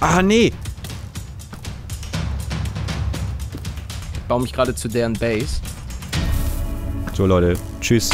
Ah, nee. Ich baue mich gerade zu deren Base. So, Leute. Tschüss.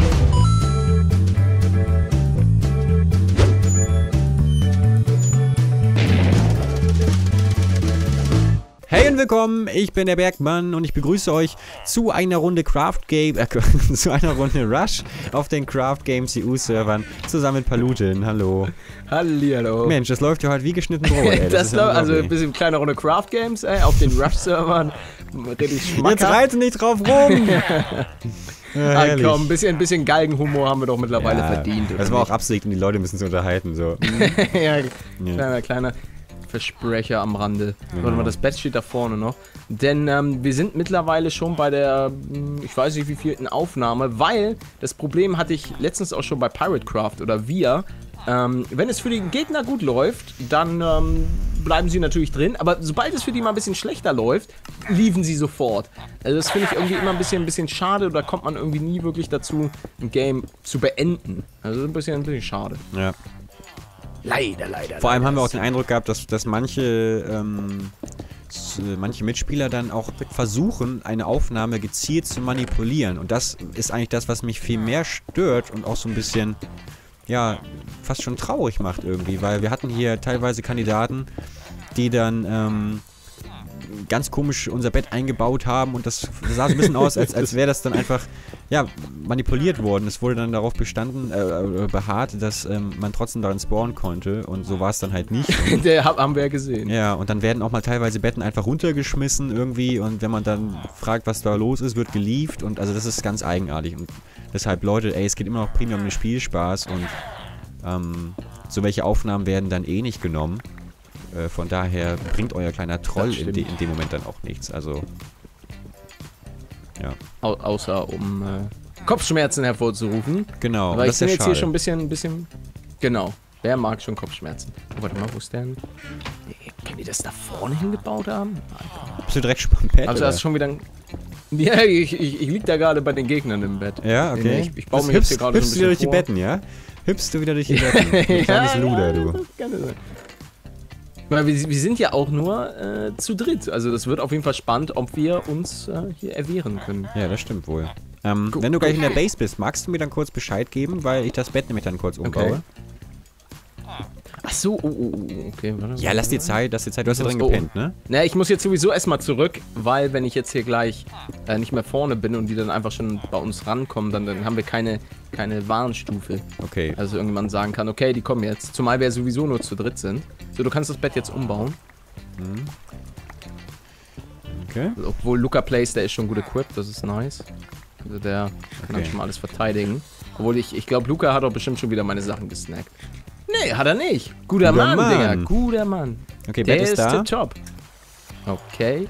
Hey und willkommen, ich bin der Bergmann und ich begrüße euch zu einer Runde zu einer Runde Rush auf den Craft Games EU-Servern zusammen mit Palutin. Hallo. Hallihallo. Mensch, das läuft ja heute wie geschnitten Brot, ey. Das läuft also ein bisschen kleine Runde Craft Games, ey, auf den Rush-Servern. Richtig schmackhaft. Jetzt reite nicht drauf rum! Ja, komm, ein bisschen Galgenhumor haben wir doch mittlerweile verdient. Das war auch Absicht und die Leute müssen sich unterhalten, so. Ja, kleiner Versprecher am Rande. Warte mal, das Bett steht da vorne noch. Denn wir sind mittlerweile schon bei der, ich weiß nicht wie vielten Aufnahme, weil das Problem hatte ich letztens auch schon bei Piratecraft oder wir. Wenn es für den Gegner gut läuft, dann bleiben sie natürlich drin, aber sobald es für die mal ein bisschen schlechter läuft, liefen sie sofort. Also das finde ich irgendwie immer ein bisschen schade, oder kommt man irgendwie nie wirklich dazu, ein Game zu beenden. Also ein bisschen schade. Ja. Leider. Vor allem haben wir auch den Eindruck gehabt, dass manche Mitspieler dann auch versuchen, eine Aufnahme gezielt zu manipulieren. Und das ist eigentlich das, was mich viel mehr stört und auch so ein bisschen, ja, fast schon traurig macht irgendwie. Weil wir hatten hier teilweise Kandidaten, die dann ganz komisch unser Bett eingebaut haben und das sah so ein bisschen aus, als wäre das dann einfach, ja, manipuliert worden. Es wurde dann darauf beharrt, dass man trotzdem darin spawnen konnte und so war es dann halt nicht. Der haben wir ja gesehen. Ja, und dann werden auch mal teilweise Betten einfach runtergeschmissen irgendwie und wenn man dann fragt, was da los ist, wird gelieft und also das ist ganz eigenartig und deshalb, Leute, ey, es geht immer noch primär um den Spielspaß und so welche Aufnahmen werden dann eh nicht genommen. Von daher bringt euer kleiner Troll in dem Moment dann auch nichts. Also, ja. Außer um Kopfschmerzen hervorzurufen. Genau, aber das ich bin ist jetzt schade. hier schon ein bisschen. Genau. Wer mag schon Kopfschmerzen? Oh, warte mal, wo ist denn? Können die das da vorne hingebaut haben? Bist du direkt schon beim Bett? Also, das ist schon wieder ein. Ja, ich lieg da gerade bei den Gegnern im Bett. Ja, okay. Ich baue mir jetzt hier gerade so ein bisschen. Hüpfst du wieder durch die Betten, ja? Hüpfst du wieder durch die Betten. Du kleines Luder, du. Das kann sein. Weil wir sind ja auch nur zu dritt. Also das wird auf jeden Fall spannend, ob wir uns hier erwehren können. Ja, das stimmt wohl. Wenn du gleich in der Base bist, magst du mir dann kurz Bescheid geben, weil ich das Bett nämlich dann kurz umbaue? Okay. Ach so, okay. Ja, lass dir Zeit. Du hast ja drin gepennt, ne? Na, ich muss jetzt sowieso erstmal zurück, weil wenn ich jetzt hier gleich nicht mehr vorne bin und die dann einfach schon bei uns rankommen, dann haben wir keine Warnstufe. Okay. Also irgendjemand sagen kann, okay, die kommen jetzt. Zumal wir sowieso nur zu dritt sind. So, du kannst das Bett jetzt umbauen. Okay. Obwohl Luca Plays, der ist schon gut equipped, das ist nice. Also der kann dann schon mal alles verteidigen. Obwohl ich glaube, Luca hat auch bestimmt schon wieder meine Sachen gesnackt. Nee, hat er nicht. Guter Mann, Digga. Guter Mann. Okay, Bett ist da. Der ist top. Okay.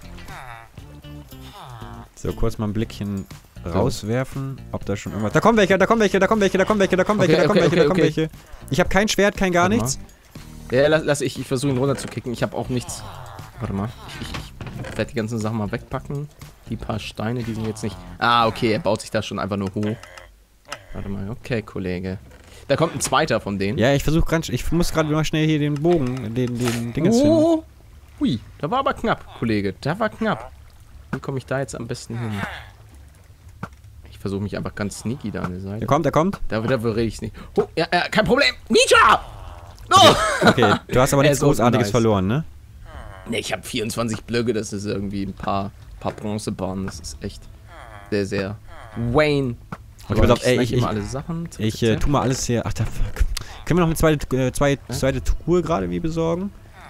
So, kurz mal ein Blickchen rauswerfen, ob da schon irgendwas... Da kommen welche, da kommen welche. Ich habe kein Schwert, kein gar nichts. Ja, ich versuche ihn runterzukicken. Ich habe auch nichts... Warte mal. Ich werde die ganzen Sachen mal wegpacken. Die paar Steine, die sind jetzt nicht... Ah, okay, er baut sich da schon einfach nur hoch. Warte mal, okay, Kollege. Da kommt ein zweiter von denen. Ja, ich muss gerade mal schnell hier den Bogen, den Dinges finden. Hui, da war aber knapp, Kollege. Da war knapp. Wie komme ich da jetzt am besten hin? Ich versuche mich einfach ganz sneaky da an der Seite. Der kommt. Da rede ich nicht. Oh, ja, kein Problem. Nietzsche! Oh! Okay, du hast aber nichts Großartiges verloren, ne? Ne, ich habe 24 Blöcke, das ist irgendwie ein paar Bronzebahnen. Das ist echt sehr, sehr Wayne. Okay, pass auf, ey, ich immer alle Sachen. Ich tu mal alles hier. Ach, da fuck. Können wir noch eine zweite Tour gerade wie besorgen?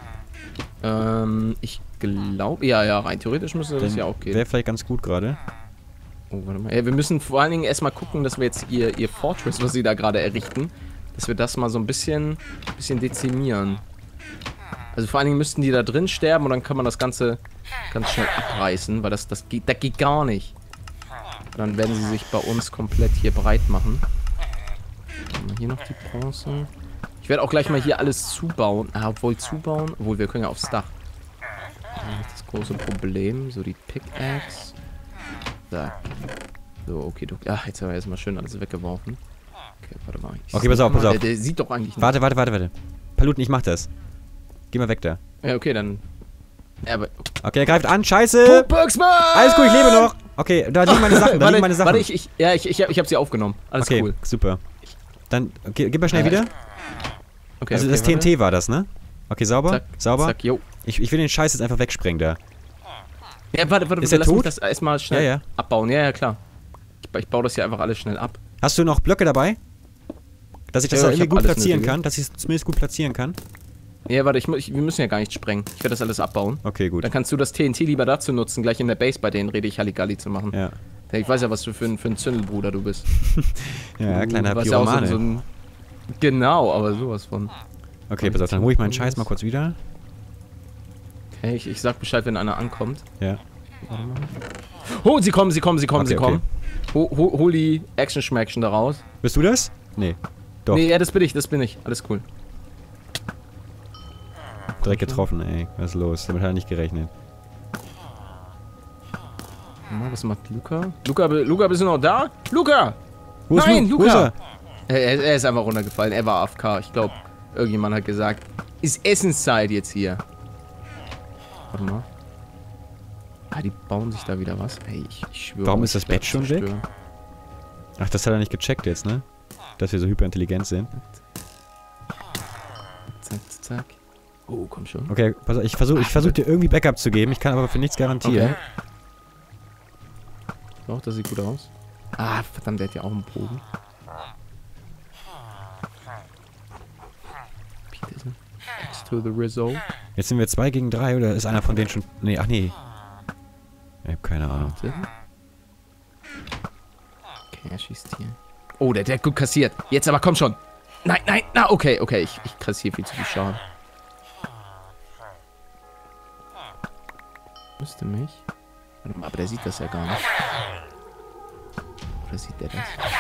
Ich glaube, ja, rein theoretisch müsste das ja auch gehen. Wäre vielleicht ganz gut gerade. Oh, warte mal. Ja, wir müssen vor allen Dingen erstmal gucken, dass wir jetzt ihr Fortress, was sie da gerade errichten, dass wir das mal so ein bisschen dezimieren. Also vor allen Dingen müssten die da drin sterben und dann kann man das Ganze ganz schnell abreißen, weil das geht gar nicht. Dann werden sie sich bei uns komplett hier breit machen. Haben wir hier noch die Bronze. Ich werde auch gleich mal hier alles zubauen. Obwohl wir können ja aufs Dach. Das große Problem. So die Pickaxe. So, okay, du. Ach, jetzt haben wir erstmal schön alles weggeworfen. Okay, warte mal. Okay, pass auf. Der sieht doch eigentlich nicht. Warte. Palutin, ich mach das. Geh mal weg da. Ja, okay, dann... Ja, aber... Okay, er greift an. Scheiße! Puxmann! Alles gut, ich lebe noch. Okay, da liegen meine Sachen, Warte, ich hab sie aufgenommen. Alles okay, cool. Super. Dann, okay, gib mal schnell wieder. Okay, Also okay, das TNT war das, ne? Okay, sauber. Zack, sauber. Zack, jo. Ich will den Scheiß jetzt einfach wegsprengen da. Ja, warte, Ist er lass mich tot? das erstmal schnell abbauen. Ja, ja, klar. Ich baue das hier einfach alles schnell ab. Hast du noch Blöcke dabei? Dass ich das Ja, da ich irgendwie hab gut alles platzieren Nötige. kann? Dass ich es zumindest gut platzieren kann? Ja, warte, wir müssen ja gar nicht sprengen. Ich werde das alles abbauen. Okay, gut. Dann kannst du das TNT lieber dazu nutzen, gleich in der Base bei denen rede ich Halligalli zu machen. Ja. Ich weiß ja, was du für ein Zündelbruder du bist. Ja, kleiner warst ja auch Pyromane. so ein genau, aber sowas von. Okay, pass auf, dann hole ich meinen Scheiß mal kurz wieder. Okay, ich sag Bescheid, wenn einer ankommt. Ja. Warte mal. Oh, sie kommen. Okay. Hol die Action-Schmaction da raus. Bist du das? Nee. Doch. Nee, ja, das bin ich. Alles cool. Direkt getroffen, ey. Was ist los? Damit hat er nicht gerechnet. Was macht Luca? Luca, bist du noch da? Luca! Wo ist Nein, Lu? Wo ist Luca! er? Er ist einfach runtergefallen. Er war AFK. Ich glaube, irgendjemand hat gesagt, ist Essenszeit jetzt hier. Warte mal. Ah, die bauen sich da wieder was. Ey, ich schwöre. Warum ist das ich werd Bett schon weg? zerstören. Ach, das hat er nicht gecheckt jetzt, ne? Dass wir so hyperintelligent sind. Zack, zack. Oh, komm schon. Okay, pass auf, ich versuch dir irgendwie Backup zu geben. Ich kann aber für nichts garantieren. Okay. Doch, das sieht gut aus. Ah, verdammt, der hat ja auch einen Bogen. Peterson. Next to the Rizzo. Jetzt sind wir 2 gegen 3 oder ist einer von denen schon... Nee, ach nee. Ich hab keine Ahnung. Warte. Okay, er schießt hier. Oh, der hat gut kassiert. Jetzt aber, komm schon. Nein, na, okay. Ich kassiere viel zu viel Schaden. Müsste mich. Warte mal, aber der sieht das ja gar nicht. Oder sieht der das?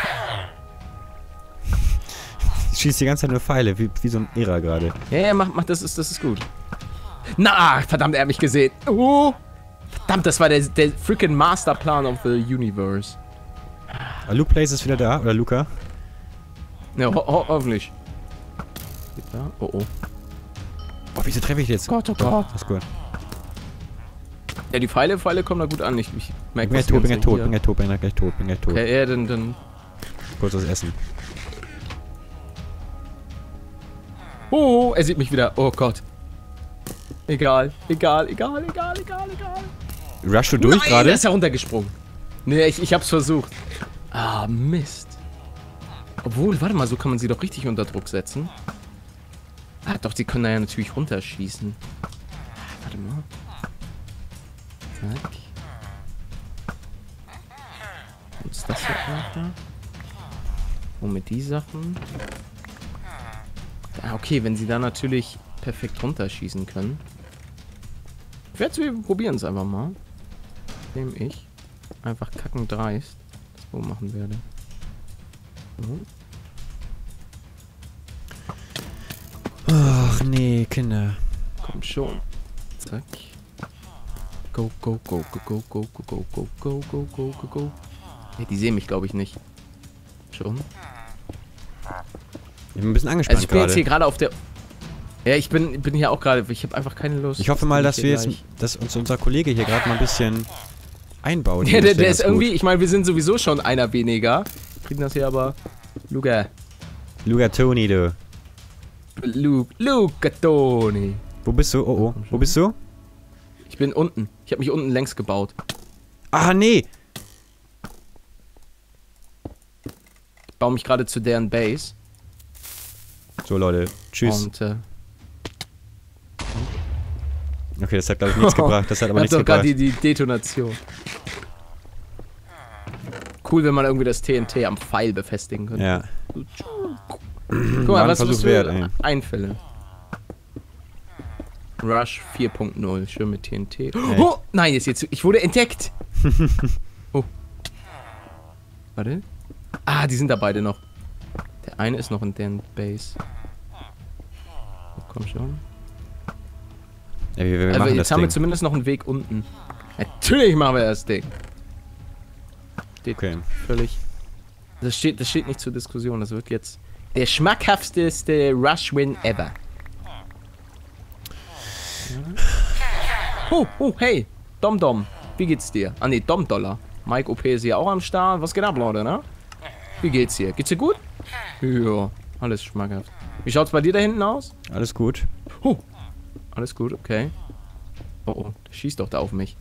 Ich schieße die ganze Zeit nur Pfeile, wie so ein Ära gerade. Ja, mach, das ist gut. Na, verdammt, er hat mich gesehen. Oh, verdammt, das war der freaking Masterplan of the Universe. Luke Place ist wieder da, oder Luca? Ja, hoffentlich. Geht da? Oh, oh. Boah, wieso treffe ich jetzt? Gott, oh Gott. Das ist gut. Ja, die Pfeile kommen da gut an. Ich merke, Bin gleich tot, bin gleich tot. Okay, ja, dann... Kurz was essen. Oh, er sieht mich wieder. Oh Gott. Egal. Rush du durch Nein, gerade? der ist heruntergesprungen. Nee, ich hab's versucht. Ah, Mist. Obwohl, warte mal, so kann man sie doch richtig unter Druck setzen. Ah, doch, die können da ja natürlich runterschießen. Warte mal. Zack. Und ist das hier weiter? Und mit die Sachen. Ah, okay, wenn sie da natürlich perfekt runterschießen können. Wir probieren es einfach mal. Indem ich einfach kacken dreist das so machen werde. So. Ach nee, Kinder. Komm schon. Zack. Go. Ja, die sehen mich, glaube ich, nicht. Schon. Ich bin ein bisschen angespannt Also ich bin jetzt hier gerade. gerade auf der... Ja, ich bin hier auch gerade... Ich habe einfach keine Lust. Ich hoffe mal, dass hier wir jetzt, gleich- dass uns unser Kollege hier gerade mal ein bisschen einbaut. Ja, der Das wär ist ganz irgendwie... gut. Ich meine, wir sind sowieso schon einer weniger. Kriegen das hier aber... Luca. Luca Toni, du. Luca Toni. Wo bist du? Oh, oh. Wo bist du? Ich bin unten. Ich habe mich unten längs gebaut. Ah, nee. Ich baue mich gerade zu deren Base. So, Leute. Tschüss. Und, Okay, das hat, glaube ich, nichts gebracht. Das hat aber hat nichts doch gerade gebracht. die Detonation. Cool, wenn man irgendwie das TNT am Pfeil befestigen könnte. Ja. Guck War mal, ein was Versuch musst wert, du ey. Einfälle? Rush 4.0, schön mit TNT. Oh, nein, jetzt, ich wurde entdeckt. Oh. Warte. Ah, die sind da beide noch. Der eine ist noch in deren Base. Oh, komm schon. Ja, wir Also machen jetzt das haben wir Ding. zumindest noch einen Weg unten. Natürlich machen wir das Ding. Steht Okay. völlig. Das steht nicht zur Diskussion. Das wird jetzt der schmackhafteste Rush-Win ever. Hey, Dom. Wie geht's dir? Ah, ne, Dom-Dollar. Mike OP ist hier auch am Start. Was geht ab, Leute, ne? Wie geht's dir? Geht's dir gut? Ja, alles schmackhaft. Wie schaut's bei dir da hinten aus? Alles gut. Alles gut, okay. Oh, der schießt doch da auf mich.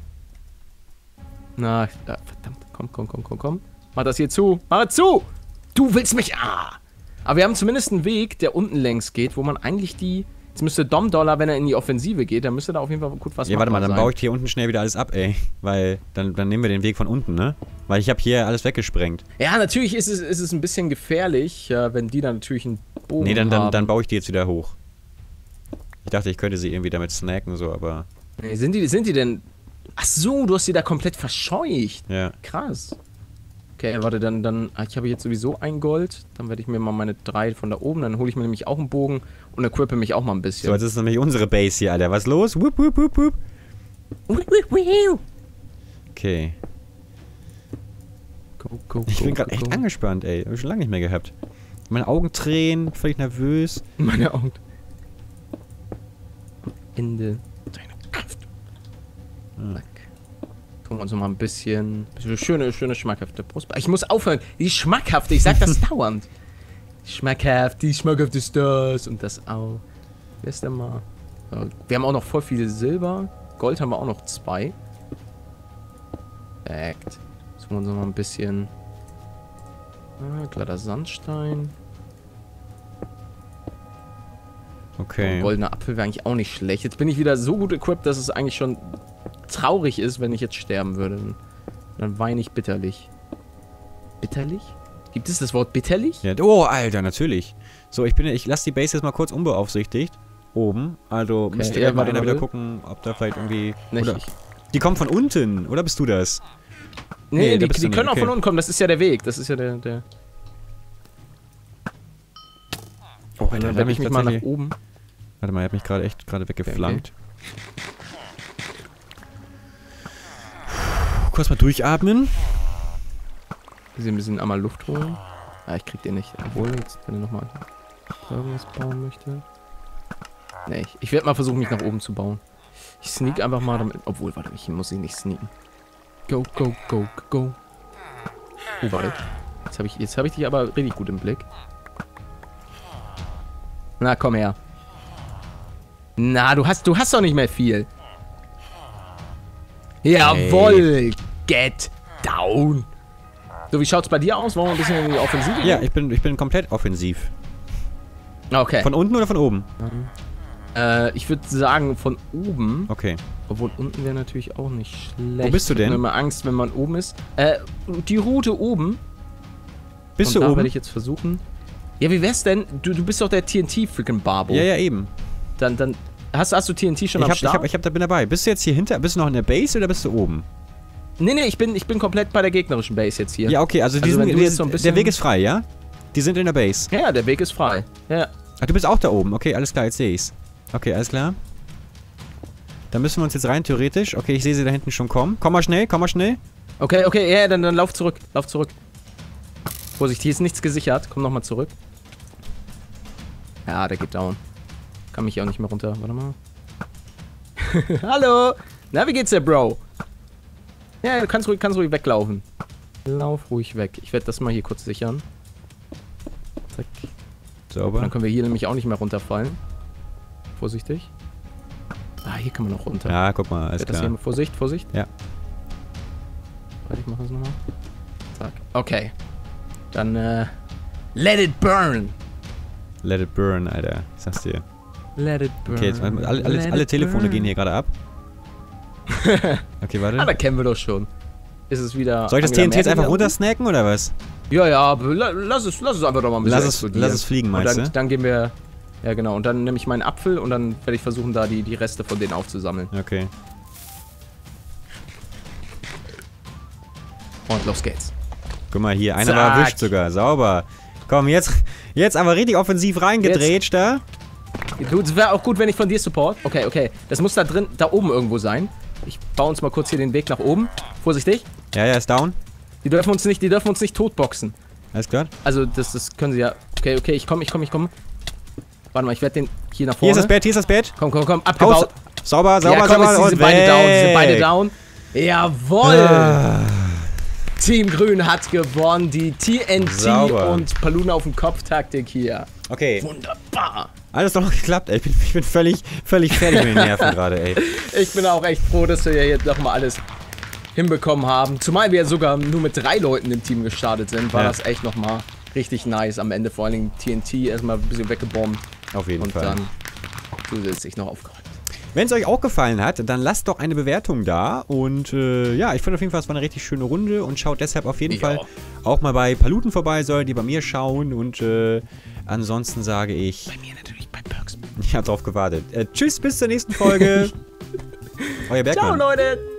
Na, verdammt. Komm. Mach das hier zu. Mach das zu! Du willst mich... Ah! Aber wir haben zumindest einen Weg, der unten längs geht, wo man eigentlich die... Jetzt müsste Dom-Dollar, wenn er in die Offensive geht, dann müsste da auf jeden Fall gut was machen. Ja, warte mal, dann baue ich hier unten schnell wieder alles ab, ey. Weil, dann nehmen wir den Weg von unten, ne? Weil ich habe hier alles weggesprengt. Ja, natürlich ist es ein bisschen gefährlich, wenn die dann natürlich einen Bogen haben. Dann baue ich die jetzt wieder hoch. Ich dachte, ich könnte sie irgendwie damit snacken, so, aber... Nee, sind die denn... Ach so, du hast sie da komplett verscheucht. Ja. Krass. Okay, warte, dann ich habe jetzt sowieso ein Gold. Dann werde ich mir mal meine 3 von da oben, dann hole ich mir nämlich auch einen Bogen und equippe mich auch mal ein bisschen. So, jetzt ist nämlich unsere Base hier, Alter. Was los? Wup. Okay. Go, Ich bin gerade echt angespannt, ey. Hab ich schon lange nicht mehr gehabt. Meine Augen tränen, völlig nervös. Meine Augen. Ende deiner Kraft. Zack. Gucken wir uns noch mal ein bisschen schöne, schmackhafte Brust. Ich muss aufhören. Die schmackhafte, ich sag das dauernd. Schmackhaft ist das und das auch. Wer ist denn mal? Wir haben auch noch voll viel Silber. Gold haben wir auch noch 2. Perfekt. Jetzt wollen wir uns noch mal ein bisschen... glatter Sandstein. Okay. Ein goldener Apfel wäre eigentlich auch nicht schlecht. Jetzt bin ich wieder so gut equipped, dass es eigentlich schon traurig ist, wenn ich jetzt sterben würde. Dann weine ich bitterlich. Bitterlich? Gibt es das Wort bitterlich? Ja, oh, Alter, natürlich. So, ich lasse die Base jetzt mal kurz unbeaufsichtigt. Oben. Also Okay, müsst ihr mal wieder gucken, ob da vielleicht irgendwie... Nicht. Oder, die kommen von unten, oder bist du das? Nee, da die bist du können nicht, auch von unten kommen. Das ist ja der Weg. Das ist ja der... Oh, Alter, Dann werde ich mich mal nach oben. Warte mal, er hat mich gerade echt weggeflankt. Kurz mal durchatmen. Hier ein bisschen einmal Luft holen. Ah, ich krieg den nicht. Obwohl, jetzt, wenn er nochmal irgendwas bauen möchte. Nee, ich werde mal versuchen, mich nach oben zu bauen. Ich sneak einfach mal damit. Obwohl, warte, ich muss ihn nicht sneaken. Go. Oh, warte. Jetzt hab ich dich aber richtig gut im Blick. Na, komm her. Na, du hast doch nicht mehr viel. Jawoll! Get down! So, wie schaut's bei dir aus? Wollen wir ein bisschen in die Offensive gehen? Ja, ich bin komplett offensiv. Okay. Von unten oder von oben? Ich würde sagen, von oben. Okay. Obwohl, unten wäre natürlich auch nicht schlecht. Wo bist du denn? Ich habe immer Angst, wenn man oben ist. Die Route oben. Bist Und du da oben? werde ich jetzt versuchen. Ja, wie wär's denn? Du bist doch der TNT-Freaking-Barbo. Ja, eben. Dann hast du TNT schon am Start? Bin dabei. Bist du jetzt hier hinter? Bist du noch in der Base oder bist du oben? Nee, ich bin komplett bei der gegnerischen Base jetzt hier. Ja, okay, also der Weg ist frei, ja? Die sind in der Base. Ja, der Weg ist frei. Ja. Ach, du bist auch da oben. Okay, alles klar, jetzt sehe ich's. Okay, alles klar. Da müssen wir uns jetzt rein, theoretisch. Okay, ich sehe sie da hinten schon kommen. Komm mal schnell. Okay, ja, dann lauf zurück. Vorsicht, hier ist nichts gesichert. Komm nochmal zurück. Ja, der geht down. Kann mich hier auch nicht mehr runter. Warte mal. Hallo! Na, wie geht's dir, Bro? Ja, du kannst ruhig weglaufen. Lauf ruhig weg. Ich werde das mal hier kurz sichern. Zack. Sauber. Dann können wir hier nämlich auch nicht mehr runterfallen. Vorsichtig. Ah, hier können wir noch runter. Ja, guck mal, alles klar. Vorsicht. Ja. Warte, ich mache das nochmal. Zack. Okay. Dann, let it burn! Let it burn, Alter. Ich sag's dir. Let it burn. Okay, jetzt alle Telefone gehen hier gerade ab. Okay, warte. Da kennen wir doch schon. Ist es wieder... Soll ich das TNT jetzt einfach runtersnacken, oder was? Ja, aber lass es einfach doch mal ein bisschen explodieren. Lass es fliegen, meinst du? Dann gehen wir... Ja, genau. Und dann nehme ich meinen Apfel und dann werde ich versuchen, da die Reste von denen aufzusammeln. Okay. Und los geht's. Guck mal hier, einer war erwischt sogar. Sauber. Komm, jetzt aber richtig offensiv reingedreht da. Du, es wäre auch gut, wenn ich von dir Support. Okay. Das muss da oben irgendwo sein. Ich baue uns mal kurz hier den Weg nach oben. Vorsichtig. Ja, ist down. Die dürfen uns nicht totboxen. Alles klar? Also, das können sie ja... Okay, ich komme. Warte mal, ich werde den hier nach Hier vorne. ist das Bett, hier ist das Bett. Komm, abgebaut. Sauber, Ja, komm, jetzt, die und sind beide down, die sind weg. beide down. Jawohl! Ah, Team Grün hat gewonnen. Die TNT Sauber. und Paluna auf dem Kopf-Taktik hier. okay, Wunderbar. alles doch noch geklappt, ey. Ich bin völlig fertig mit den Nerven gerade, ey. Ich bin auch echt froh, dass wir ja jetzt nochmal alles hinbekommen haben. Zumal wir sogar nur mit 3 Leuten im Team gestartet sind, war Ja. das echt nochmal richtig nice. Am Ende vor allen Dingen TNT erstmal ein bisschen weggebombt Auf jeden und Fall. dann zusätzlich noch aufgeräumt. Wenn es euch auch gefallen hat, dann lasst doch eine Bewertung da. Und ja, ich finde auf jeden Fall, es war eine richtig schöne Runde. Und schaut deshalb auf jeden Fall auch mal bei Paluten vorbei, solltet ihr bei mir schauen. Und ansonsten sage ich... Bei mir natürlich bei Perks. Ich habe drauf gewartet. Tschüss, bis zur nächsten Folge. Euer Bergmann. Ciao, Leute.